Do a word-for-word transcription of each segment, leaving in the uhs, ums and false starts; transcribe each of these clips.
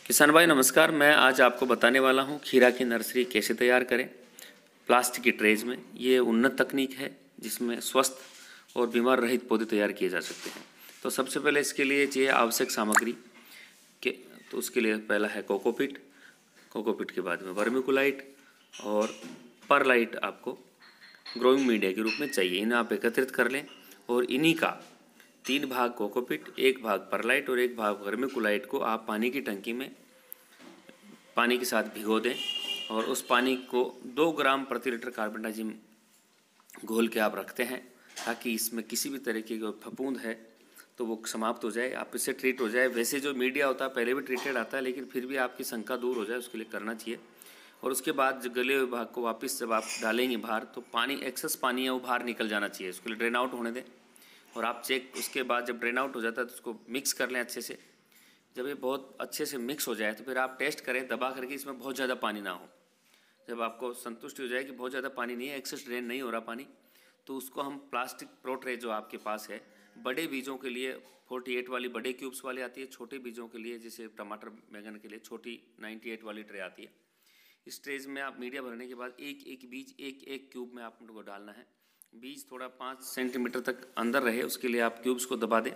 किसान भाई नमस्कार। मैं आज आपको बताने वाला हूँ खीरा की नर्सरी कैसे तैयार करें प्लास्टिक की ट्रेज में। ये उन्नत तकनीक है जिसमें स्वस्थ और बीमार रहित पौधे तैयार किए जा सकते हैं। तो सबसे पहले इसके लिए चाहिए आवश्यक सामग्री के तो उसके लिए पहला है कोकोपीट। कोकोपीट के बाद में वर्मिकुलाइट और परलाइट आपको ग्रोइंग मीडिया के रूप में चाहिए। इन्हें आप एकत्रित कर लें और इन्हीं का तीन भाग कोकोपीट, एक भाग परलाइट और एक भाग वर्मिकुलाइट को आप पानी की टंकी में पानी के साथ भिगो दें और उस पानी को दो ग्राम प्रति लीटर कार्बन डाइजिम घोल के आप रखते हैं ताकि इसमें किसी भी तरीके की फफूंद है तो वो समाप्त हो जाए, आप इससे ट्रीट हो जाए। वैसे जो मीडिया होता है पहले भी ट्रीटेड आता है, लेकिन फिर भी आपकी शंका दूर हो जाए उसके लिए करना चाहिए। और उसके बाद जो गले हुए भाग को वापस जब आप डालेंगे बाहर तो पानी एक्सेस पानी है वो बाहर निकल जाना चाहिए, उसके लिए ड्रेन आउट होने दें। और आप चेक उसके बाद जब ड्रेन आउट हो जाता है तो उसको मिक्स कर लें अच्छे से। जब ये बहुत अच्छे से मिक्स हो जाए तो फिर आप टेस्ट करें दबा करके, इसमें बहुत ज़्यादा पानी ना हो। जब आपको संतुष्टि हो जाए कि बहुत ज़्यादा पानी नहीं है, एक्सेस ड्रेन नहीं हो रहा पानी, तो उसको हम प्लास्टिक प्रो ट्रे जो आपके पास है, बड़े बीजों के लिए अड़तालीस वाली बड़े क्यूब्स वाली आती है, छोटे बीजों के लिए जैसे टमाटर बैंगन के लिए छोटी अट्ठानवे वाली ट्रे आती है। इस ट्रेज में आप मीडिया भरने के बाद एक एक बीज एक एक क्यूब में आप उनको डालना है। बीज थोड़ा पाँच सेंटीमीटर तक अंदर रहे उसके लिए आप क्यूब्स को दबा दें,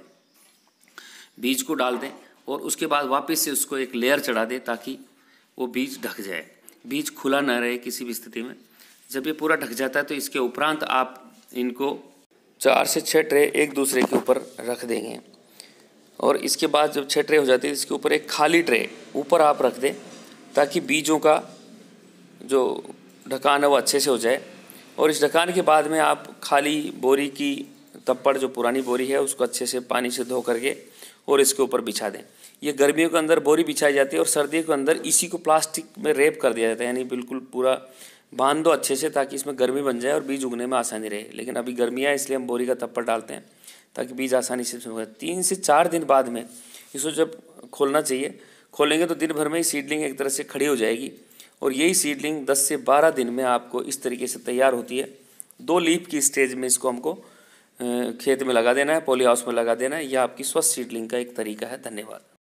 बीज को डाल दें और उसके बाद वापस से उसको एक लेयर चढ़ा दें ताकि वो बीज ढक जाए, बीज खुला ना रहे किसी भी स्थिति में। जब ये पूरा ढक जाता है तो इसके उपरांत आप इनको चार से छः ट्रे एक दूसरे के ऊपर रख देंगे और इसके बाद जब छः ट्रे हो जाती है इसके ऊपर एक खाली ट्रे ऊपर आप रख दें ताकि बीजों का जो ढकान है वो अच्छे से हो जाए। और इस ढकान के बाद में आप खाली बोरी की तप्पड़ जो पुरानी बोरी है उसको अच्छे से पानी से धो करके और इसके ऊपर बिछा दें। ये गर्मियों के अंदर बोरी बिछाई जाती है और सर्दियों के अंदर इसी को प्लास्टिक में रैप कर दिया जाता है, यानी बिल्कुल पूरा बांध दो अच्छे से ताकि इसमें गर्मी बन जाए और बीज उगने में आसानी रहे। लेकिन अभी गर्मियाँ इसलिए हम बोरी का तप्पड़ डालते हैं ताकि बीज आसानी से हो। तीन से चार दिन बाद में इसको जब खोलना चाहिए, खोलेंगे तो दिन भर में ही सीडलिंग एक तरह से खड़ी हो जाएगी और यही सीडलिंग दस से बारह दिन में आपको इस तरीके से तैयार होती है। दो लीफ की स्टेज में इसको हमको खेत में लगा देना है, पॉली हाउस में लगा देना है। यह आपकी स्वस्थ सीडलिंग का एक तरीका है। धन्यवाद।